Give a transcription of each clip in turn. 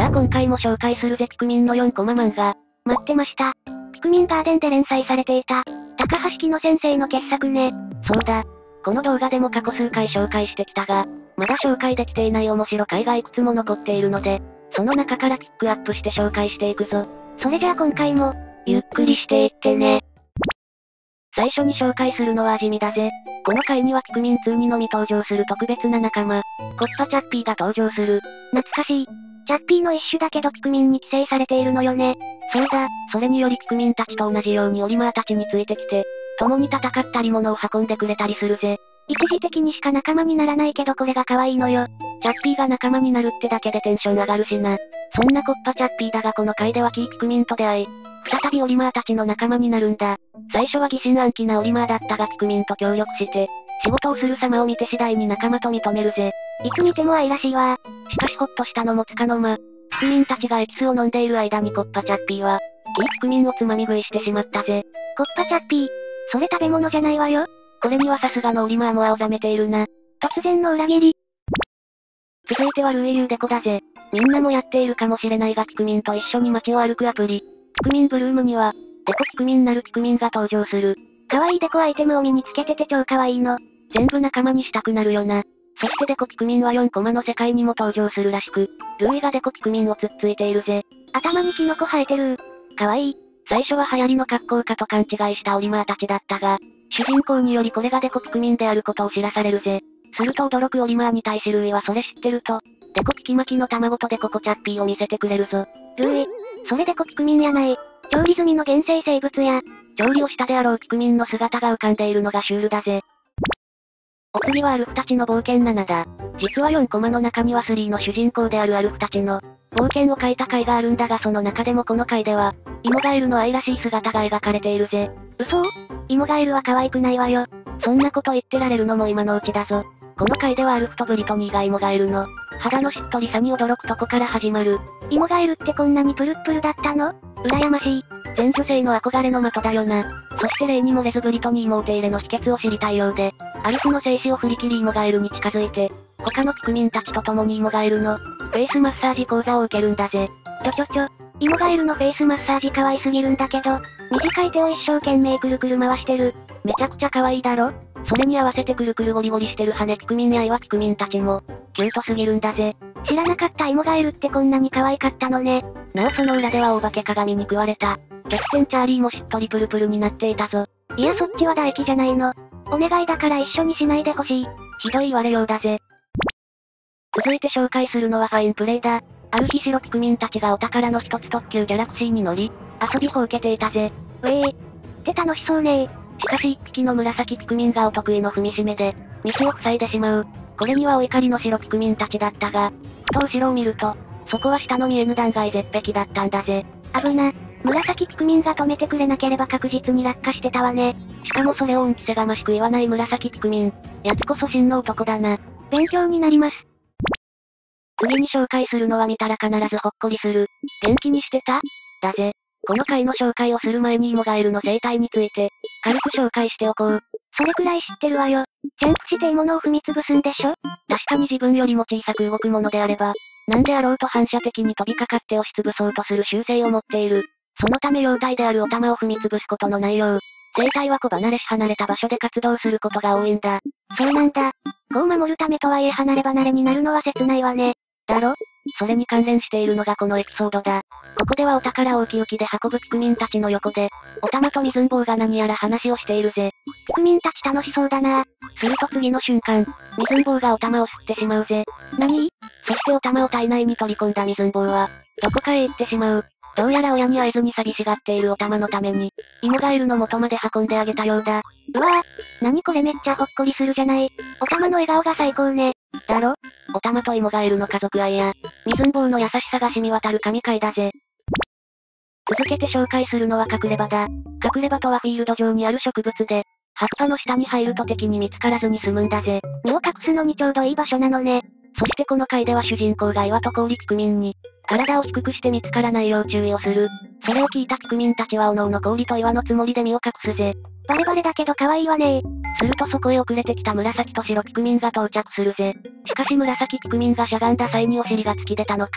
あ今回も紹介するぜピクミンの4コマ漫画。 待ってました。ピクミンガーデンで連載されていた、高橋紀乃先生の傑作ね。 そうだ。この動画でも過去数回紹介してきたが、まだ紹介できていない面白回がいくつも残っているので、その中からピックアップして紹介していくぞ。 それじゃあ今回も、 ゆっくりしていってね。最初に紹介するのは味見だぜ。この回にはピクミン2にのみ登場する特別な仲間、コッパチャッピーが登場する。 懐かしい。チャッピーの一種だけどピクミンに寄生されているのよね。 そうだ、それによりピクミンたちと同じようにオリマーたちについてきて、共に戦ったり物を運んでくれたりするぜ。 一時的にしか仲間にならないけどこれが可愛いのよ。 チャッピーが仲間になるってだけでテンション上がるしな。そんなコッパチャッピーだがこの回ではキーピクミンと出会い、再びオリマーたちの仲間になるんだ。最初は疑心暗鬼なオリマーだったがピクミンと協力して、仕事をする様を見て次第に仲間と認めるぜ。 いつ見ても愛らしいわ。 しかしほっとしたのも束の間。ピクミンたちがエキスを飲んでいる間にコッパチャッピーは、キーピクミンをつまみ食いしてしまったぜ。 コッパチャッピー、それ食べ物じゃないわよ。 これにはさすがのオリマーも青ざめているな。 突然の裏切り。 続いてはルイユーデコだぜ。みんなもやっているかもしれないがピクミンと一緒に街を歩くアプリ。ピクミンブルームには、デコピクミンなるピクミンが登場する。 可愛いデコアイテムを身につけてて超可愛いの。 全部仲間にしたくなるよな。そしてデコピクミンは4コマの世界にも登場するらしく、ルイがデコピクミンをつっついているぜ。 頭にキノコ生えてる。可愛い。 最初は流行りの格好かと勘違いしたオリマーたちだったが、主人公によりこれがデコピクミンであることを知らされるぜ。すると驚くオリマーに対しルイはそれ知ってると、デコピキ巻きの卵とデココチャッピーを見せてくれるぞ。 ルイ、それデコピクミンやない。調理済みの原生生物や。 調理をしたであろうピクミンの姿が浮かんでいるのがシュールだぜ。お次はアルフたちの冒険7だ。実は4コマの中には3の主人公であるアルフたちの冒険を書いた回があるんだがその中でもこの回では、イモガエルの愛らしい姿が描かれているぜ。 嘘？イモガエルは可愛くないわよ。 そんなこと言ってられるのも今のうちだぞ。この回ではアルフとブリトニーがイモガエルの肌のしっとりさに驚くとこから始まる。 イモガエルってこんなにプルップルだったの？羨ましい。 全女性の憧れの的だよな。そして例に漏れずブリトニーもお手入れの秘訣を知りたいようで、アルフの静止を振り切りイモガエルに近づいて、他のピクミンたちと共にイモガエルのフェイスマッサージ講座を受けるんだぜ。 イモガエルのフェイスマッサージ可愛すぎるんだけど、短い手を一生懸命くるくる回してる。 めちゃくちゃ可愛いだろ？それに合わせてくるくるゴリゴリしてる羽ピクミンや岩ピクミンたちも、キュートすぎるんだぜ。 知らなかったイモガエルってこんなに可愛かったのね。 なおその裏では大化け鏡に食われた、キャプテンチャーリーもしっとりプルプルになっていたぞ。 いやそっちは唾液じゃないの。お願いだから一緒にしないでほしい。 ひどい言われようだぜ。続いて紹介するのはファインプレイだ。ある日白ピクミンたちがお宝の一つ特急ギャラクシーに乗り、遊びほうけていたぜ。 って楽しそうね。 しかし一匹の紫ピクミンがお得意の踏みしめで、道を塞いでしまう。これにはお怒りの白ピクミンたちだったが、ふと後ろを見ると、そこは下の見えぬ断崖絶壁だったんだぜ。 危な。紫ピクミンが止めてくれなければ確実に落下してたわね。 しかもそれを恩着せがましく言わない紫ピクミン。やつこそ真の男だな。 勉強になります。 次に紹介するのは見たら必ずほっこりする。元気にしてた？だぜ。この回の紹介をする前にイモガエルの生態について、軽く紹介しておこう。 それくらい知ってるわよ。ジャンプして獲物を踏み潰すんでしょ？ 確かに自分よりも小さく動くものであれば、なんであろうと反射的に飛びかかって押し潰そうとする習性を持っている。そのため幼体であるオタマを踏み潰すことのないよう、生態は子離れし離れた場所で活動することが多いんだ。 そうなんだ。子を守るためとはいえ離れ離れになるのは切ないわね。 だろ？それに関連しているのがこのエピソードだ。ここではお宝をウキウキで運ぶピクミンたちの横で、オタマとミズンボウが何やら話をしているぜ。 ピクミンたち楽しそうだな。 すると次の瞬間、ミズンボウがオタマを吸ってしまうぜ。 何？ そしてオタマを体内に取り込んだミズンボウは、どこかへ行ってしまう。どうやら親に会えずに寂しがっているオタマのために、イモガエルの元まで運んであげたようだ。 うわぁ、何これめっちゃほっこりするじゃない。オタマの笑顔が最高ね。 だろ？オタマとイモガエルの家族愛や、ミズンボウの優しさが染み渡る神回だぜ。続けて紹介するのは隠れ場だ。隠れ場とはフィールド上にある植物で、葉っぱの下に入ると敵に見つからずに済むんだぜ。 身を隠すのにちょうどいい場所なのね。 そしてこの回では主人公が岩と氷ピクミンに、体を低くして見つからないよう注意をする。それを聞いたピクミンたちはおのおの氷と岩のつもりで身を隠すぜ。 バレバレだけど可愛いわね。 するとそこへ遅れてきた紫と白ピクミンが到着するぜ。しかし紫ピクミンがしゃがんだ際にお尻が突き出たのか、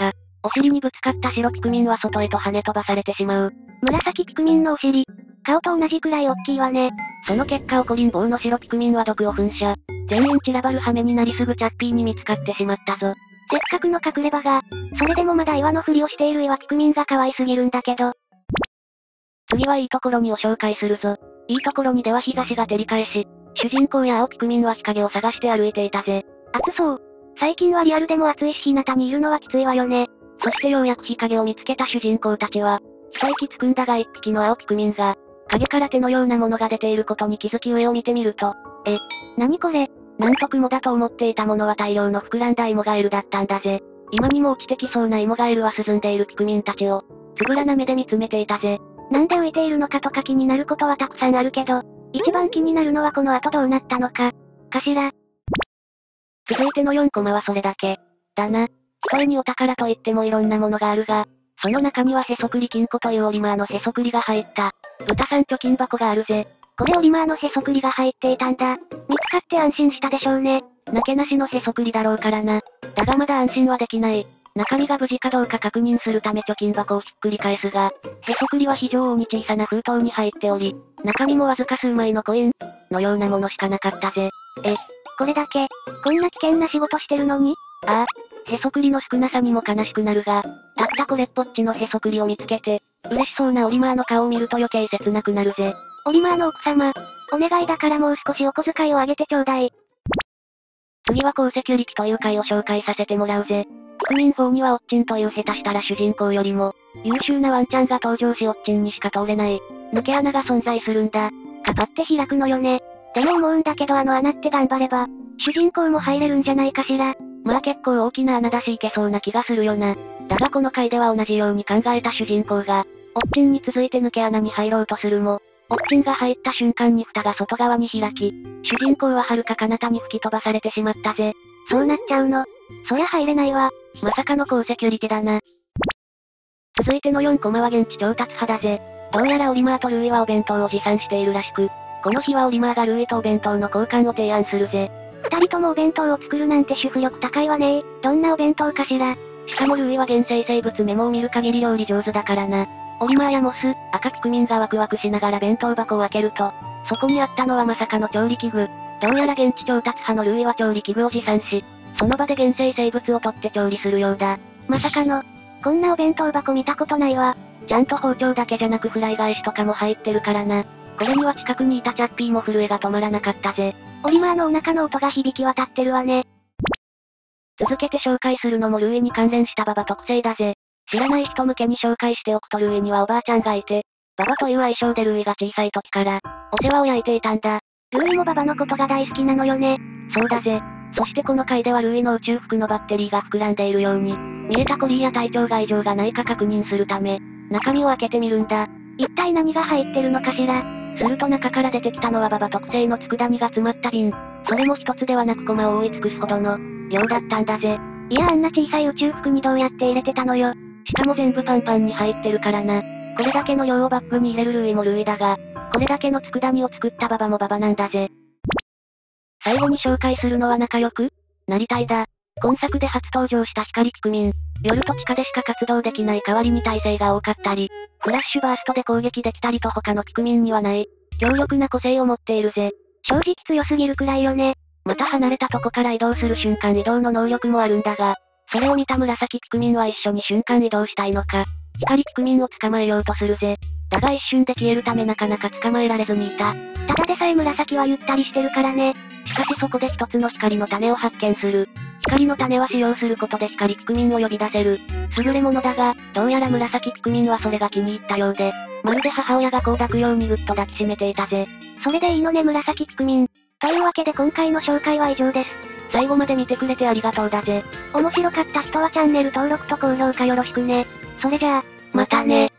お尻にぶつかった白ピクミンは外へと跳ね飛ばされてしまう。 紫ピクミンのお尻。顔と同じくらい大きいわね。 その結果怒りん坊の白ピクミンは毒を噴射。全員散らばる羽目になりすぐチャッピーに見つかってしまったぞ。 せっかくの隠れ場が、それでもまだ岩のふりをしている岩ピクミンが可愛すぎるんだけど。 次はいいところにを紹介するぞ。いいところにでは日差しが照り返し、主人公や青ピクミンは日陰を探して歩いていたぜ。 暑そう。最近はリアルでも暑いし日向にいるのはきついわよね。 そしてようやく日陰を見つけた主人公たちは、一息つくんだが一匹の青ピクミンが、影から手のようなものが出ていることに気づき上を見てみると、 何これ？ なんと雲だと思っていたものは大量の膨らんだイモガエルだったんだぜ。今にも落ちてきそうなイモガエルは涼んでいるピクミンたちを、つぶらな目で見つめていたぜ。 なんで浮いているのかとか気になることはたくさんあるけど、一番気になるのはこの後どうなったのか、かしら。 続いての4コマはそれだけ。だな。ひとえにお宝といってもいろんなものがあるが、その中にはへそくり金庫というオリマーのへそくりが入った、豚さん貯金箱があるぜ。 これオリマーのへそくりが入っていたんだ。見つかって安心したでしょうね。 なけなしのへそくりだろうからな。だがまだ安心はできない。中身が無事かどうか確認するため貯金箱をひっくり返すが、へそくりは非常に小さな封筒に入っており、中身もわずか数枚のコインのようなものしかなかったぜ。 これだけ、こんな危険な仕事してるのに？ ああ、へそくりの少なさにも悲しくなるが、たったこれっぽっちのへそくりを見つけて、嬉しそうなオリマーの顔を見ると余計切なくなるぜ。 オリマーの奥様、お願いだからもう少しお小遣いをあげてちょうだい。 次は高セキュリティという回を紹介させてもらうぜ。ピクミン4にはオッチンという下手したら主人公よりも、優秀なワンちゃんが登場しオッチンにしか通れない、抜け穴が存在するんだ。 カパって開くのよね。でも思うんだけどあの穴って頑張れば、主人公も入れるんじゃないかしら。 まあ結構大きな穴だしいけそうな気がするよな。だがこの回では同じように考えた主人公が、オッチンに続いて抜け穴に入ろうとするも、オッチンが入った瞬間に蓋が外側に開き、主人公は遥か彼方に吹き飛ばされてしまったぜ。 そうなっちゃうの。そりゃ入れないわ。 まさかの高セキュリティだな。続いての4コマは現地調達派だぜ。どうやらオリマーとルーイはお弁当を持参しているらしく、この日はオリマーがルーイとお弁当の交換を提案するぜ。 二人ともお弁当を作るなんて主婦力高いわねー。どんなお弁当かしら。 しかもルーイは原生生物メモを見る限り料理上手だからな。オリマーやモス、赤ピクミンがワクワクしながら弁当箱を開けると、そこにあったのはまさかの調理器具。どうやら現地調達派のルーイは調理器具を持参し、その場で原生生物を取って調理するようだ。 まさかの、こんなお弁当箱見たことないわ。 ちゃんと包丁だけじゃなくフライ返しとかも入ってるからな。これには近くにいたチャッピーも震えが止まらなかったぜ。 オリマーのお腹の音が響き渡ってるわね。 続けて紹介するのもルーイに関連したババ特性だぜ。知らない人向けに紹介しておくとルーイにはおばあちゃんがいて、ババという愛称でルーイが小さい時から、お世話を焼いていたんだ。 ルーイもババのことが大好きなのよね。 そうだぜ。そしてこの回ではルーイの宇宙服のバッテリーが膨らんでいるように、見えたコリーや体調が異常がないか確認するため、中身を開けてみるんだ。 一体何が入ってるのかしら。 すると中から出てきたのはババ特製の佃煮が詰まった瓶。それも一つではなくコマを覆い尽くすほどの、量だったんだぜ。 いやあんな小さい宇宙服にどうやって入れてたのよ。 しかも全部パンパンに入ってるからな。これだけの量をバッグに入れるルーイもルーイだが、これだけの佃煮を作ったババもババなんだぜ。最後に紹介するのは仲良くなりたいだ。今作で初登場した光ピクミン。夜と地下でしか活動できない代わりに耐性が多かったり、フラッシュバーストで攻撃できたりと他のピクミンにはない、強力な個性を持っているぜ。 正直強すぎるくらいよね。 また離れたとこから移動する瞬間移動の能力もあるんだが、それを見た紫ピクミンは一緒に瞬間移動したいのか、光ピクミンを捕まえようとするぜ。だが一瞬で消えるためなかなか捕まえられずにいた。 ただでさえ紫はゆったりしてるからね。 しかしそこで一つの光の種を発見する。光の種は使用することで光ピクミンを呼び出せる。優れものだが、どうやら紫ピクミンはそれが気に入ったようで、まるで母親が子を抱くようにぐっと抱きしめていたぜ。 それでいいのね紫ピクミン。というわけで今回の紹介は以上です。 最後まで見てくれてありがとうだぜ。 面白かった人はチャンネル登録と高評価よろしくね。それじゃあ、 またね。